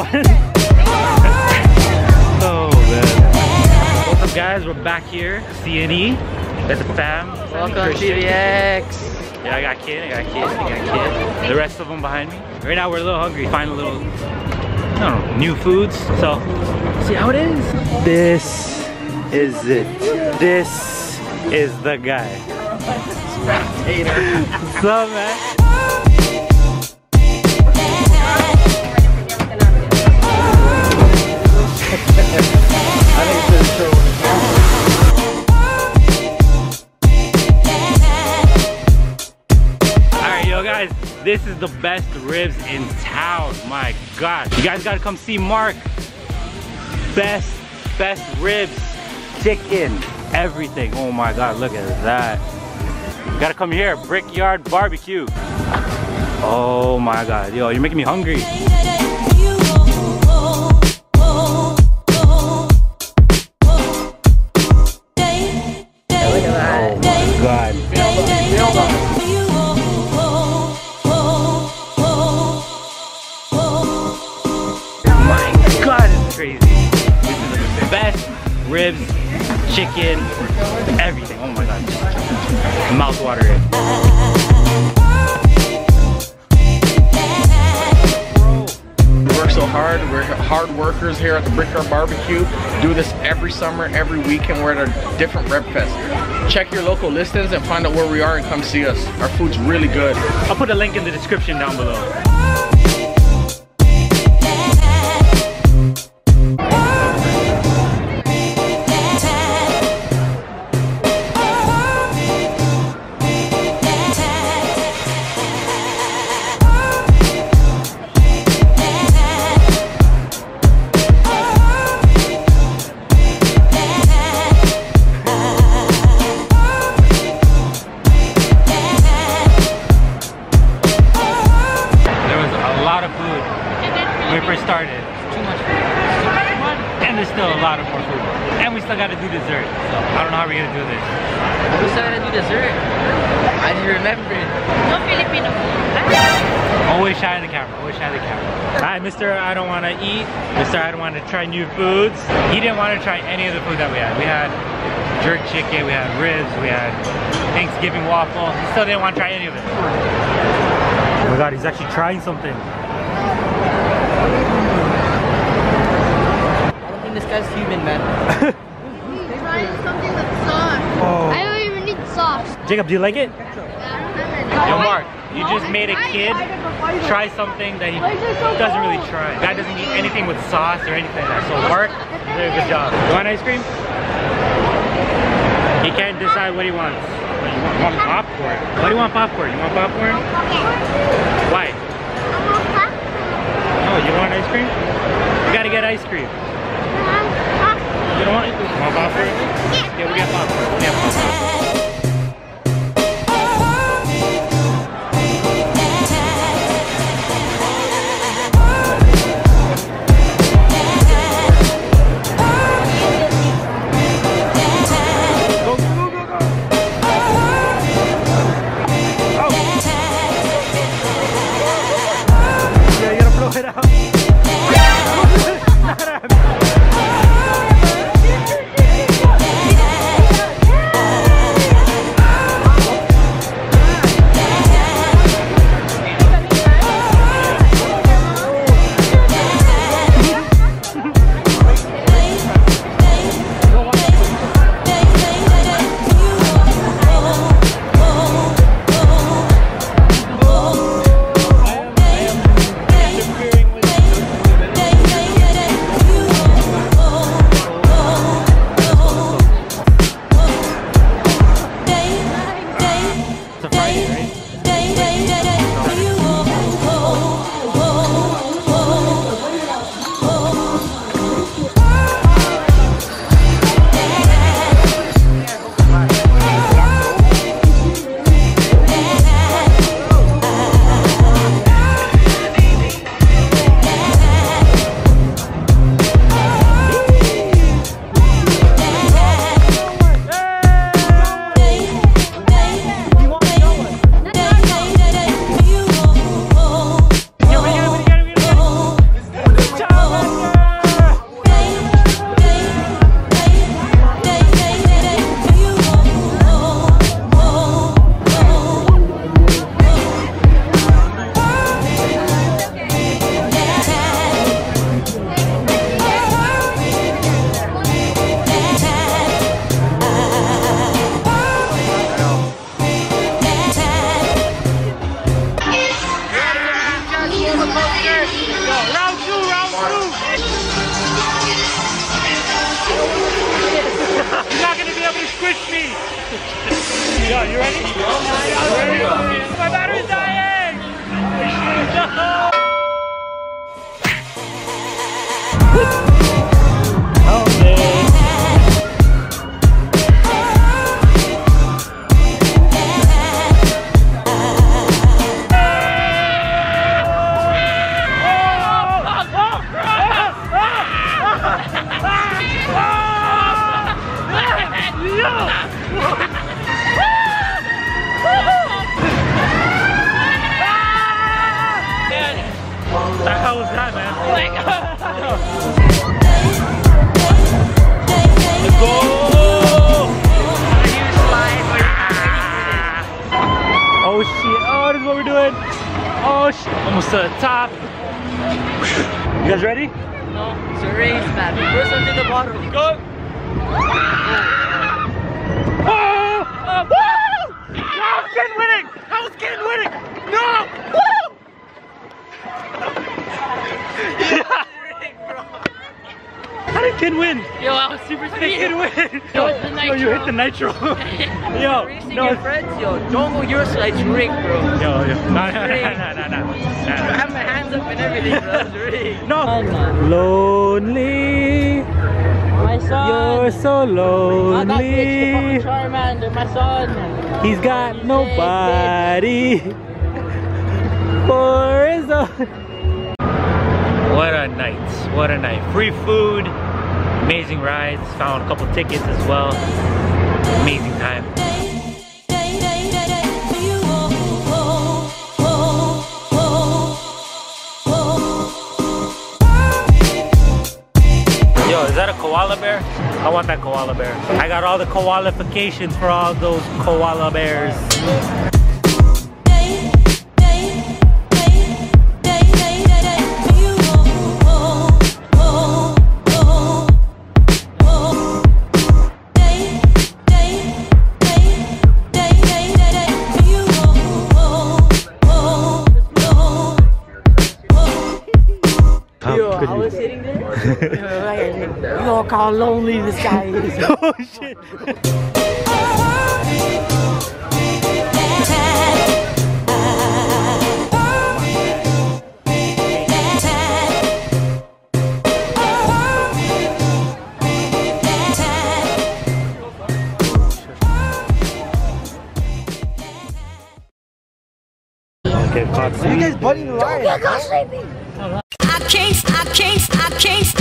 fun. Oh man. What's up guys, we're back here. C.N.E. That's a fam. Welcome GBX. Yeah, I got Kid. The rest of them behind me. Right now we're a little hungry. Find a little, I don't know, new foods. So, see how it is. This is it. This is the guy. What's up, man? Guys, this is the best ribs in town. My God, you guys gotta come see Mark. Best ribs, chicken, everything. Oh my God, look at that. You gotta come here, Brickyard BBQ. Oh my God, yo, you're making me hungry. Oh my God. Crazy. This is the best ribs, chicken, everything. Oh my God, mouth watering. We work so hard. We're hard workers here at the Brickyard BBQ. Do this every summer, every weekend. We're at a different Ribfest. Check your local listings and find out where we are and come see us. Our food's really good. I'll put a link in the description down below. When we first started, too much food. And there's still a lot of more food. And we still gotta do dessert. So I don't know how we're gonna do this. We still gotta do dessert? I didn't remember it. No Filipino food. Always shy of the camera, always shy of the camera. Hi, Mr. I don't wanna eat. Mr. I don't wanna try new foods. He didn't wanna try any of the food that we had. We had jerk chicken, we had ribs, we had Thanksgiving waffle. He still didn't wanna try any of it. Oh my God, he's actually trying something. This guy's human, man. He's trying something with sauce. Oh. I don't even need sauce. Jacob, do you like it? Yeah. Yo, Mark, you just made a kid try something that he doesn't really try. Guy doesn't eat anything with sauce or anything like that. So, Mark, you did a good job. You want ice cream? He can't decide what he wants. You want popcorn? Why do you want popcorn? You want popcorn? Why? Oh, you want ice cream? You gotta get ice cream. You don't want it? You want popcorn? Yeah, we got popcorn. We have popcorn. speed. Yo, you ready? My battery's dying! No! Oh, man. What the hell was that, man? Oh my god! Let's go! Oh shit! Oh, this is what we're doing! Oh shit! Almost to the top. You guys ready? No, it's a race, man. First one to the bottom. Go! Oh! Woo! I was getting winning! I was getting winning! No! Woo! How did Ken win? Yo, I was super speed. Ken win. Yo, it's the nitro. Yo, you hit the nitro. Yo, Racing no. your friends, yo. Don't go your side, it's rigged, bro. Yo. No. I have my hands up and everything, bro. It's rigged. No. Lonely. My son. You're so lonely. Charmander, my son. He's got nobody for his own. What a night. What a night. Free food, amazing rides, found a couple tickets as well. Amazing time. Yo, is that a koala bear? I want that koala bear. I got all the qualifications for all those koala bears. Yo, I was sitting there. Look how lonely this guy is. Oh shit. Okay, caught. You guys buddy the line. I can't